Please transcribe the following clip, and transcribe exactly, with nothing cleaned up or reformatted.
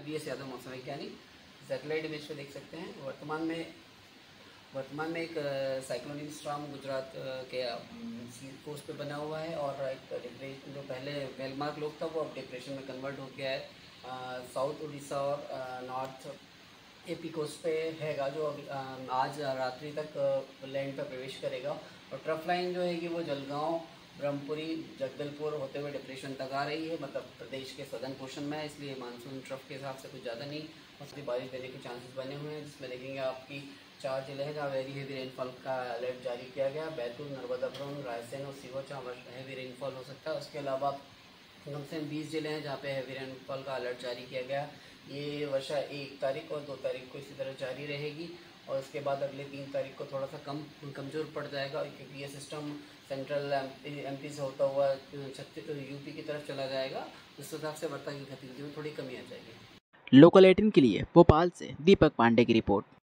V S Yadav मौसम वैज्ञानिक। Satellite image पे देख सकते हैं वर्तमान में वर्तमान में एक साइक्लोनिक स्टॉर्म गुजरात के सी कोस्ट पे बना हुआ है और एक डिप्रेशन जो पहले वेलमार्क लोग था वो अब डिप्रेशन में कन्वर्ट हो गया है। साउथ उड़ीसा और नॉर्थ एपी कोस्ट पे हैगा जो आज रात्रि तक लैंड पर प्रवेश करेगा। और ट्रफ लाइन जो है कि वो जलगांव, ब्रह्मपुरी, जगदलपुर होते हुए डिप्रेशन तक आ रही है, मतलब प्रदेश के सदर्न पोर्शन में है, इसलिए मानसून ट्रफ के हिसाब से कुछ ज़्यादा नहीं उसकी बारिश देने के चांसेस बने हुए हैं। जिसमें देखेंगे आपकी चार जिले हैं जहाँ वेरी हेवी रेनफॉल का अलर्ट जारी किया गया। बैतूल, नर्मदापुरम, रायसेन और सीहोर जहाँ हैवी रेनफॉल हो सकता है। उसके अलावा कम से कम बीस जिले हैं जहाँ पे हैवी रेनफॉल का अलर्ट जारी किया गया। ये वर्षा एक तारीख और दो तारीख को इसी तरह जारी रहेगी और उसके बाद अगले तीन तारीख को थोड़ा सा कम कमज़ोर पड़ जाएगा क्योंकि ये सिस्टम सेंट्रल एमपी से होता हुआ छत्तीस यूपी की तरफ चला जाएगा। उस हिसाब से वर्षा की गतिविधि में थोड़ी कमी आ जाएगी। लोकल एटीन के लिए भोपाल से दीपक पांडे की रिपोर्ट।